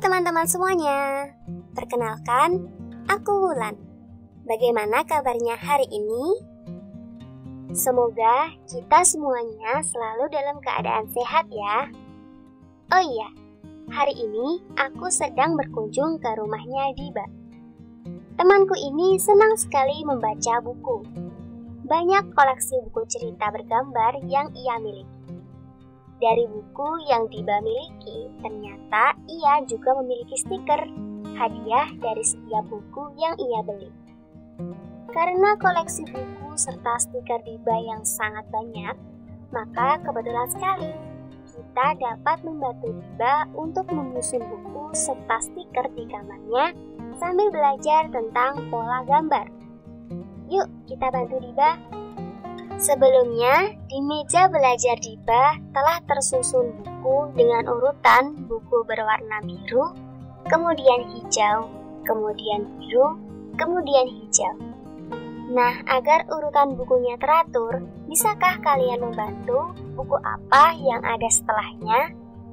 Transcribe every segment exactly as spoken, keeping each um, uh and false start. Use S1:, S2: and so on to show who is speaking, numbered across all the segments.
S1: teman-teman semuanya, perkenalkan, aku Wulan. Bagaimana kabarnya hari ini? Semoga kita semuanya selalu dalam keadaan sehat ya. Oh iya, hari ini aku sedang berkunjung ke rumahnya Diba. Temanku ini senang sekali membaca buku. Banyak koleksi buku cerita bergambar yang ia miliki. Dari buku yang Diba miliki, ternyata ia juga memiliki stiker hadiah dari setiap buku yang ia beli. Karena koleksi buku serta stiker Diba yang sangat banyak, maka kebetulan sekali kita dapat membantu Diba untuk menyusun buku serta stiker di kamarnya sambil belajar tentang pola gambar. Yuk kita bantu Diba. Sebelumnya, di meja belajar Diba telah tersusun buku dengan urutan buku berwarna biru, kemudian hijau, kemudian biru, kemudian hijau. Nah, agar urutan bukunya teratur, bisakah kalian membantu buku apa yang ada setelahnya?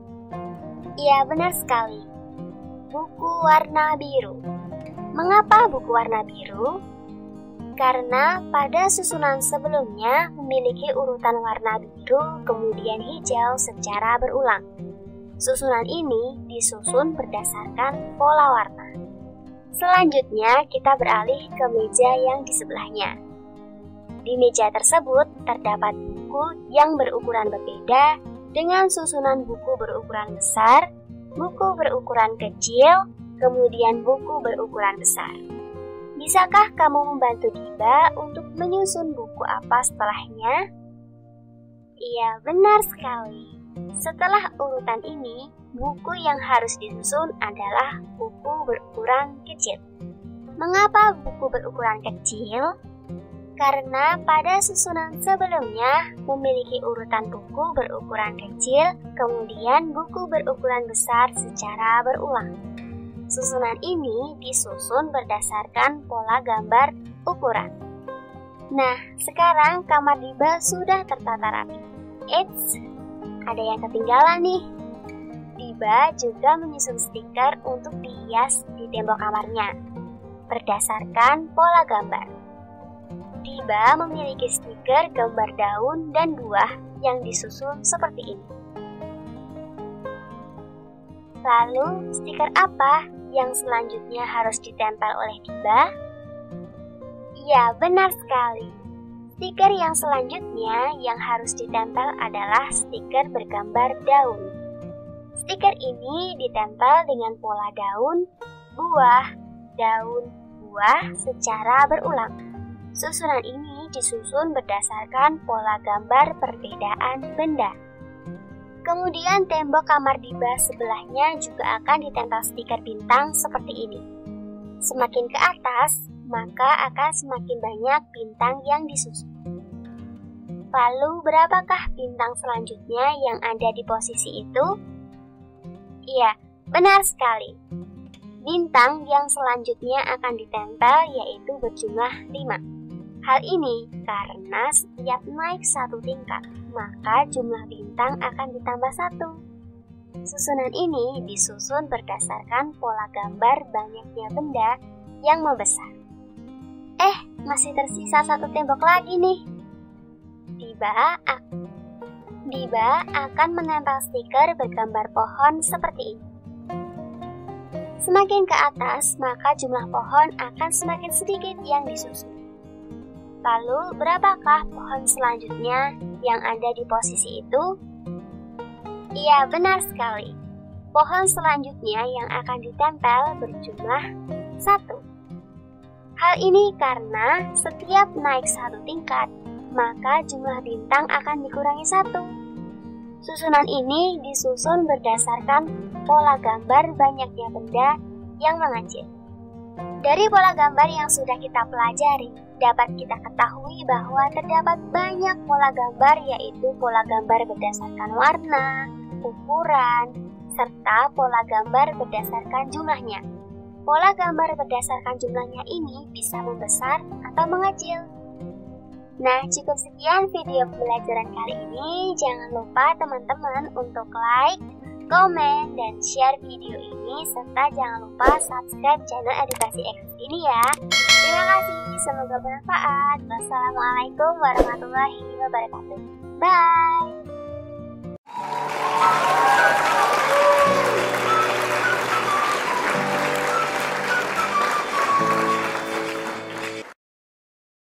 S1: Iya, benar sekali. Buku warna biru. Mengapa buku warna biru? Karena pada susunan sebelumnya memiliki urutan warna biru kemudian hijau secara berulang. Susunan ini disusun berdasarkan pola warna. Selanjutnya kita beralih ke meja yang di sebelahnya. Di meja tersebut terdapat buku yang berukuran berbeda dengan susunan buku berukuran besar, buku berukuran kecil, kemudian buku berukuran besar. Bisakah kamu membantu Diba untuk menyusun buku apa setelahnya? Iya, benar sekali. Setelah urutan ini, buku yang harus disusun adalah buku berukuran kecil. Mengapa buku berukuran kecil? Karena pada susunan sebelumnya memiliki urutan buku berukuran kecil, kemudian buku berukuran besar secara berulang. Susunan ini disusun berdasarkan pola gambar ukuran. Nah, sekarang kamar Diba sudah tertata rapi. Eits, ada yang ketinggalan nih. Diba juga menyusun stiker untuk dihias di tembok kamarnya, berdasarkan pola gambar. Diba memiliki stiker gambar daun dan buah yang disusun seperti ini. Lalu, stiker apa yang selanjutnya harus ditempel oleh Diba? Iya, benar sekali. Stiker yang selanjutnya yang harus ditempel adalah stiker bergambar daun. Stiker ini ditempel dengan pola daun, buah, daun, buah secara berulang. Susunan ini disusun berdasarkan pola gambar perbedaan benda. Kemudian tembok kamar Diba sebelahnya juga akan ditempel stiker bintang seperti ini. Semakin ke atas, maka akan semakin banyak bintang yang disusun. Lalu berapakah bintang selanjutnya yang ada di posisi itu? Iya, benar sekali. Bintang yang selanjutnya akan ditempel yaitu berjumlah lima. Hal ini karena setiap naik satu tingkat, maka jumlah bintang akan ditambah satu. Susunan ini disusun berdasarkan pola gambar banyaknya benda yang membesar. Eh, masih tersisa satu tembok lagi nih. Diba, Diba akan menempel stiker bergambar pohon seperti ini. Semakin ke atas, maka jumlah pohon akan semakin sedikit yang disusun. Lalu, berapakah pohon selanjutnya yang ada di posisi itu? Iya, benar sekali. Pohon selanjutnya yang akan ditempel berjumlah satu. Hal ini karena setiap naik satu tingkat, maka jumlah bintang akan dikurangi satu. Susunan ini disusun berdasarkan pola gambar banyaknya benda yang mengecil. Dari pola gambar yang sudah kita pelajari, dapat kita ketahui bahwa terdapat banyak pola gambar, yaitu pola gambar berdasarkan warna, ukuran, serta pola gambar berdasarkan jumlahnya. Pola gambar berdasarkan jumlahnya ini bisa membesar atau mengecil. Nah, cukup sekian video pembelajaran kali ini. Jangan lupa teman-teman untuk like, komen, dan share video ini, serta jangan lupa subscribe channel Edukasi X ini ya. Terima kasih, semoga bermanfaat. Wassalamualaikum warahmatullahi wabarakatuh. Bye!